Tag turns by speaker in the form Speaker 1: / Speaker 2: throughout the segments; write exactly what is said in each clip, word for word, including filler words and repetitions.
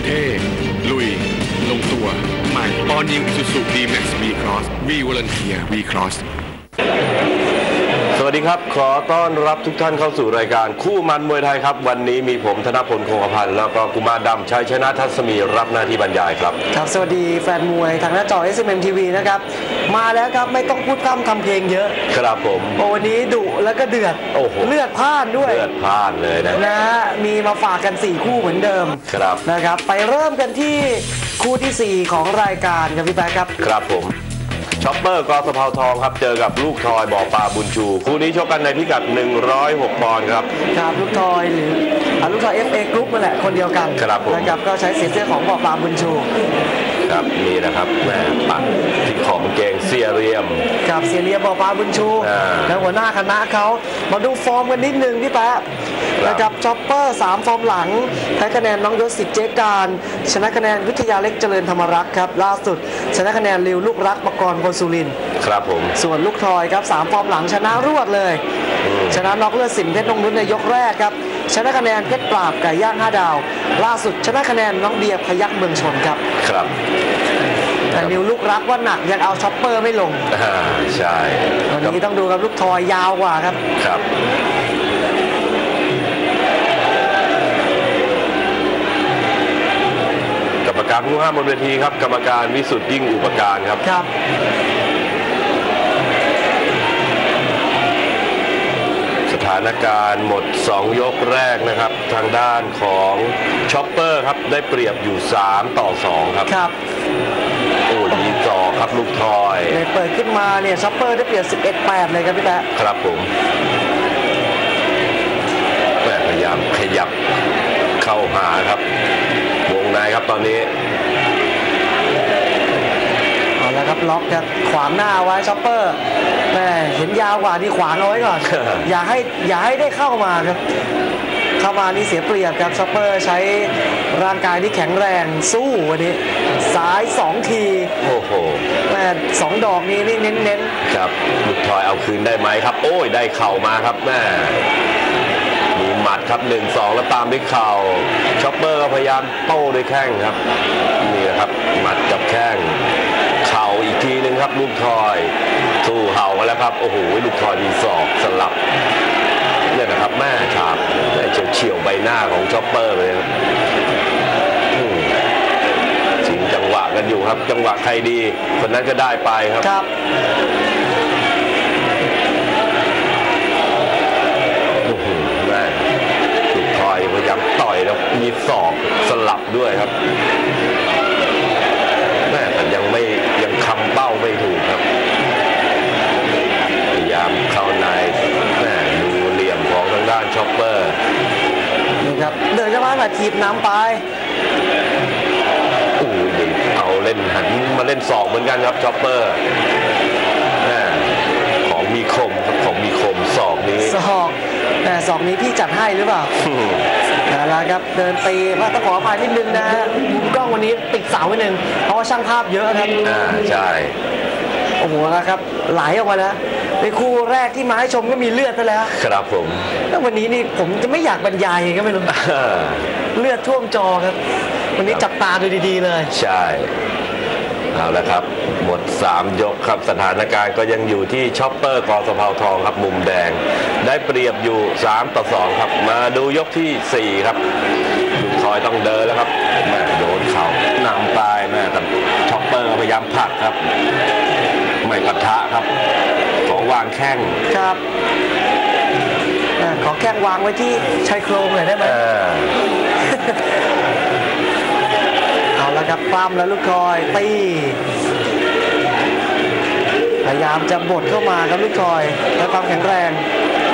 Speaker 1: ท่ลุยลงตัวใหม่ All New Isuzu D-Max V-Cross V Volunteer V-Cross
Speaker 2: สวัสดีครับขอต้อนรับทุกท่านเข้าสู่รายการคู่มันมวยไทยครับวันนี้มีผมธนพลคงกระพันธ์แล้วก็กุมารดำชัยชนะทัศมีรับหน้าที่บรรยายครับ
Speaker 3: ครับสวัสดีแฟนมวยทางหน้าจอ เอส เอ็ม เอ็ม ที วี นะครับมาแล้วครับไม่ต้องพูดพร่ำทำเพลงเยอะ
Speaker 2: ครับผม
Speaker 3: โอ้วันนี้ดุแล้วก็เดือด
Speaker 2: โอ้โห
Speaker 3: เลือดพล่านด้วย
Speaker 2: เลือดพล่านเลยนะ
Speaker 3: นะฮะมีมาฝากกันสี่คู่เหมือนเดิม
Speaker 2: ครับ
Speaker 3: นะครับไปเริ่มกันที่คู่ที่สี่ของรายการครับพี่แป๊ะครับ
Speaker 2: ครับผมช็อปเปอร์กอสะเพาทองครับเจอกับลูกทอยบ่อปลาบุญชูคู่นี้ชกกันในพิกัดหนึ่งร้อยหกปอนด์ครับ
Speaker 3: ครับลูกทอยหรือลูกทอย เอฟ เอ Group นั่นแหละคนเดียวกันนะครับก็ใช้สีเสื้อของบ่อปลาบุญชู
Speaker 2: ครับนี่นะครับแม่ปักที่ของเกงเสียเรียม
Speaker 3: กับเสียเรียมบ่อปลาบุญชูแล้วหัวหน้าคณะเขามาดูฟอร์มกันนิดนึงพี่แป๊ะนะครับช็อปเปอร์สามฟอร์มหลังแพ้คะแนนน้องยศสิทธิ์เจ๊การชนะคะแนนวิทยาเล็กเจริญธรรมรักษ์ครับล่าสุดชนะคะแนนริวลูกรักปกรณ์คนสุรินทร์
Speaker 2: ครับผม
Speaker 3: ส่วนลูกทอยครับสามฟอร์มหลังชนะรวดเลยชนะน็อกเลือดสินเพชรนงนุชในยกแรกครับชนะคะแนนเพชรปราบไก่ย่างห้าดาวล่าสุดชนะคะแนนน้องเบียร์พยัคฆ์เมืองชนครับ
Speaker 2: ครับ
Speaker 3: แต่นิวลูกรักว่าหนักยังเอาช็อปเปอร์ไม่ลง
Speaker 2: อ่าใช่
Speaker 3: วันนี้ต้องดูกับลูกทอยยาวกว่าครับ
Speaker 2: ครับกรรมการผู้ห้ามบนเวทีครับกรรมการวิสุทธิ์ยิ่งอุปการครับ
Speaker 3: ครับ
Speaker 2: สถานการณ์หมดสองยกแรกนะครับทางด้านของช็อปเปอร์ครับได้เปรียบอยู่สามต่อสองครับ
Speaker 3: ครับ
Speaker 2: โอ้ดีต่อครับลูกทอย
Speaker 3: เปิดขึ้นมาเนี่ยช็อปเปอร์ได้เปรียบสิบเอ็ดแปดเลยครับพี่แป๊ะ
Speaker 2: ครับผมพยายามขยับเข้าหาครับวงในครับตอนนี้
Speaker 3: เอาละครับล็อกครับขวางหน้าไว้ช็อปเปอร์แม่เห็นยาวกว่านี่ขวางเอาไว้ก่อน อย่าให้อย่าให้ได้เข้ามาครับเข้ามานี่เสียเปรียบครับช็อปเปอร์ใช้ร่างกายที่แข็งแรงสู้วันนี้ซ้ายสองที
Speaker 2: โอ้โห
Speaker 3: แม่สองดอกนี้นี่เน้น
Speaker 2: ๆครับลูกทอยเอาคืนได้ไหมครับโอ้ยได้เข่ามาครับแม่มีหมัดครับหนึ่งสองแล้วตามด้วยเข่าช็อปเปอร์ก็พยายามโต้ด้วยแข้งครับนี่นะครับหมัดกับแข้งเข่าอีกทีนึงครับลูกทอยสู้เห่ามาแล้วครับโอ้โหลูกทอยมีศอกสลับเนี่ยนะครับแม่ฉาบได้เฉียวใบหน้าของช็อปเปอร์เลยครับชิงจังหวะกันอยู่ครับจังหวะใครดีคนนั้นก็ได้ไปครับ
Speaker 3: ครับ
Speaker 2: แม่ลูกทอยพยายามต่อยแล้วมีศอกสลับด้วยครับแม่แต่ยังไม่ยังคำเป้าไม่ถูกครับพยายามเข้าในแม่ดูเหลี่ยมของทางด้านช็อปเปอร์
Speaker 3: นี่ครับเดินเข้ามาแบบทีบน้ำไป
Speaker 2: โอ้ยเอาเล่นหันมาเล่นศอกเหมือนกันครับช็อปเปอร์แม่ของมีคมครับของมีคมศอกนี้
Speaker 3: ศอกแต่สองนี้พี่จัดให้หรือเปล่านั่นแหละครับเดินตีว่าต้องขออภัยนิดนึงนะฮะมุมกล้องวันนี้ติดเสาไว้หนึ่งเพราะว่าช่างภาพเยอะครับ
Speaker 2: อ่าใช่
Speaker 3: โอ้โหนะครับไหลออกมาแล้วในคู่แรกที่มาให้ชมก็มีเลือดไปแล้ว
Speaker 2: ครับผม
Speaker 3: แล้ววันนี้นี่ผมจะไม่อยากบรรยายก็ไม่รู้เลือดท่วมจอครับวันนี้จับตาดูดีๆเลย
Speaker 2: ใช่เอาละครับหมดสามยกครับสถานการณ์ก็ยังอยู่ที่ช็อปเปอร์กอสะเพาทองครับมุมแดงได้เปรียบอยู่สามต่อสองครับมาดูยกที่สี่ครับลูกทอยต้องเดินแล้วครับแม่โดนเข่านำตายแม่แต่ช็อปเปอร์พยายามผลักครับไม่ปะทะครับขอวางแข้ง
Speaker 3: ครับขอแข้งวางไว้ที่ชายโครงเลยได้ไหมเอาละครับปั้มแล้วลูกทอยตีพยายามจะบดเข้ามาครับลูกทอยและความแข็งแรง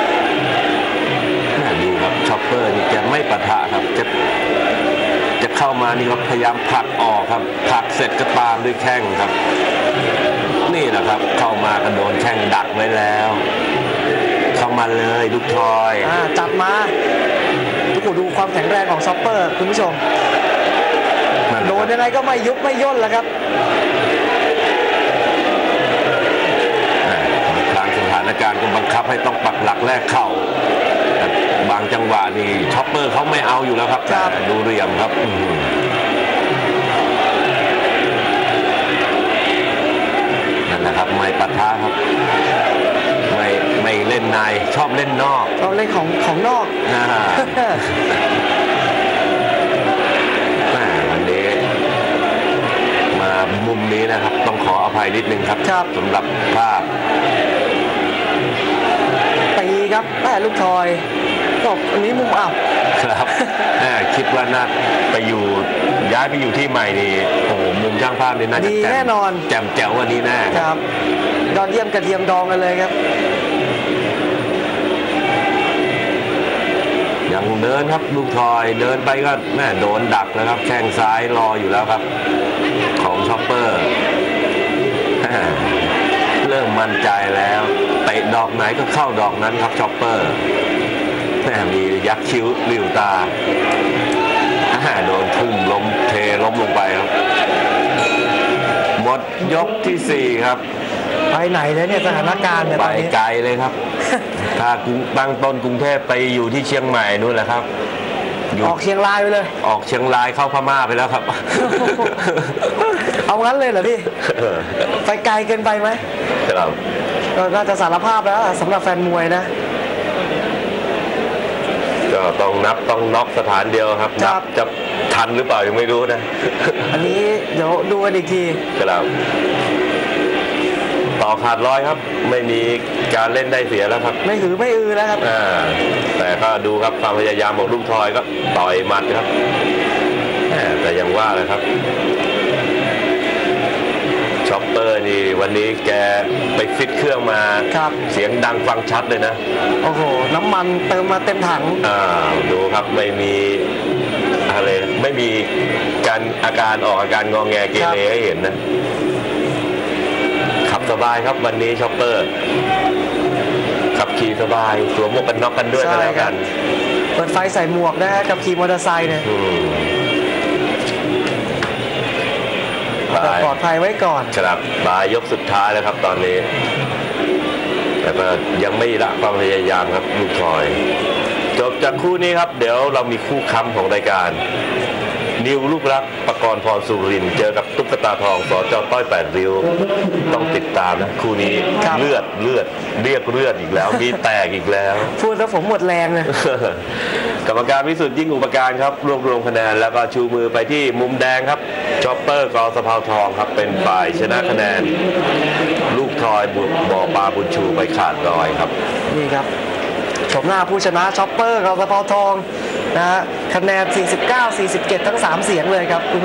Speaker 2: ดูครับช็อปเปอร์นี่จะไม่ปะทะครับจะจะเข้ามานี่ก็พยายามผลักออกครับผลักเสร็จก็ตามด้วยแข้งครับนี่แหละครับเข้ามากระโดนแข้งดักไว้แล้วเข้ามาเลยลูกทอย
Speaker 3: อ่าจับมาทุกคนดูความแข็งแรงของช็อปเปอร์คุณผู้ชมโดนยังไงก็ไม่ยุบไม่ย่นแล้วครับ
Speaker 2: ทางสถานการณ์ก็บังคับให้ต้องปักหลักแรกเข่าบางจังหวะนี่ช็อปเปอร์เขาไม่เอาอยู่แล้วครับแต่ดูเหลี่ยมครับไม่ปะทะครับไม่ไม่เล่นในชอบเล่นนอก
Speaker 3: เราเล่นของของนอก
Speaker 2: อ่าแม่วันนี้มามุมนี้นะครับต้องขออภัยนิดนึงครับ
Speaker 3: ครับ
Speaker 2: สำหรับภาพ
Speaker 3: ตีครับแม่ลูกทอยจบอันนี้มุมอับ
Speaker 2: ครับแม่คิดว่าน่าไปอยู่ย้ายไปอยู่ที่ใหม่นี่โอ้โหมุมช่างภาพนี่น่าจะ
Speaker 3: ดี
Speaker 2: จ่ม
Speaker 3: แน่นอน
Speaker 2: แจ่มแจ๋ววันนี้แน่
Speaker 3: ครับยอดเยี่ยมกระเทียมดองกันเลยครับ
Speaker 2: ยังเดินครับลูกทอยเดินไปก็แม่โดนดักแล้วครับแข้งซ้ายรออยู่แล้วครับของช็อปเปอร์เริ่มมั่นใจแล้วเตะดอกไหนก็เข้าดอกนั้นครับช็อปเปอร์แม่มียักคิ้วลิวตาโดนทุ่มล้มเทล้มลงไปครับหมดยกที่สี่ครับ
Speaker 3: ไปไหนเลยเนี่ยสถานการณ์เนี่ย
Speaker 2: ไป
Speaker 3: ตอนนี้
Speaker 2: ไกลเลยครับ ถ้ากรุงตั้งต้นกรุงเทพไปอยู่ที่เชียงใหม่นู่นแหละครับยู่
Speaker 3: ออกเชียงรายไปเลย
Speaker 2: ออกเชียงรายเข้าพม่าไปแล้วครับ
Speaker 3: เอางั้นเลยเหรอพี่ ไปไกลเกินไปไหม
Speaker 2: ครับ
Speaker 3: ก็น่าจะสารภาพแล้วสำหรับแฟนมวยนะ
Speaker 2: ก็ต้องนับต้องน็อกสถานเดียวครับ
Speaker 3: ครั
Speaker 2: นั
Speaker 3: บ
Speaker 2: จะทันหรือเปล่ายังไม่รู้นะ
Speaker 3: อันนี้เดี๋ยวดูกันอีกที
Speaker 2: ครับต่อขาดร้อยครับ ไม่มีการเล่นได้เสียแล้วครับ
Speaker 3: ไม่หือไม่อือแล้วครับ
Speaker 2: อ่าแต่ก็ดูครับความพยายามของลูกทอยก็ต่อยหมัดครับแหม่แต่ยังว่าเลยครับช็อปเปอร์นี่วันนี้แกไปฟิตเครื่องมา
Speaker 3: ครับ
Speaker 2: เสียงดังฟังชัดเลยนะ
Speaker 3: โอ้โหน้ำมันเติมมาเต็มถัง
Speaker 2: อ่าดูครับไม่มีอะไรนะไม่มีการอาการออกอาการงอแงเกเรให้เห็นนะขับสบายครับวันนี้ช็อปเปอร์ขับขี่สบายสวมหมวกกันน็อกกันด้วย
Speaker 3: ใช่
Speaker 2: กันแล้ว
Speaker 3: ครั
Speaker 2: กับ น
Speaker 3: เปิดไฟใส่หมวกนะฮะกับขี่มอเตอร์ไซค์เนี่ย
Speaker 2: อืม
Speaker 3: แต่ปลอดภัยไว้ก่อน
Speaker 2: ครับปลายยกสุดท้ายแล้วครับตอนนี้ แต่ก็ยังไม่ละความพยายามครับลูกทอย จบจากคู่นี้ครับ เดี๋ยวเรามีคู่ค้ำของรายการ นิวลูกรักปกรณ์พรสุรินทร์เจอกับตุ๊กตาทองสจต้อยแปดริ้วต้องติดตามนะคู่นี้
Speaker 3: ครับ
Speaker 2: เลือดเลือดเรียกเลือดอีกแล้ว มีแตกอีกแล้ว
Speaker 3: พูดแล้วผมหมดแรงเลย
Speaker 2: กรรมการวิสุทธิ์ยิ่งอุปการครับรวบรวมคะแนนแล้วก็ชูมือไปที่มุมแดงครับช็อปเปอร์กอสะเพาทองครับเป็นฝ่ายชนะคะแนน ลูกทอยบุกบ่อปลาบุญชูไปขาดรอยครับ
Speaker 3: นี่ครับชมหน้าผู้ชนะช็อปเปอร์กับสะเพาทองนะฮะคะแนน สี่สิบเก้า สี่สิบเจ็ด ทั้ง สาม เสียงเลยครับ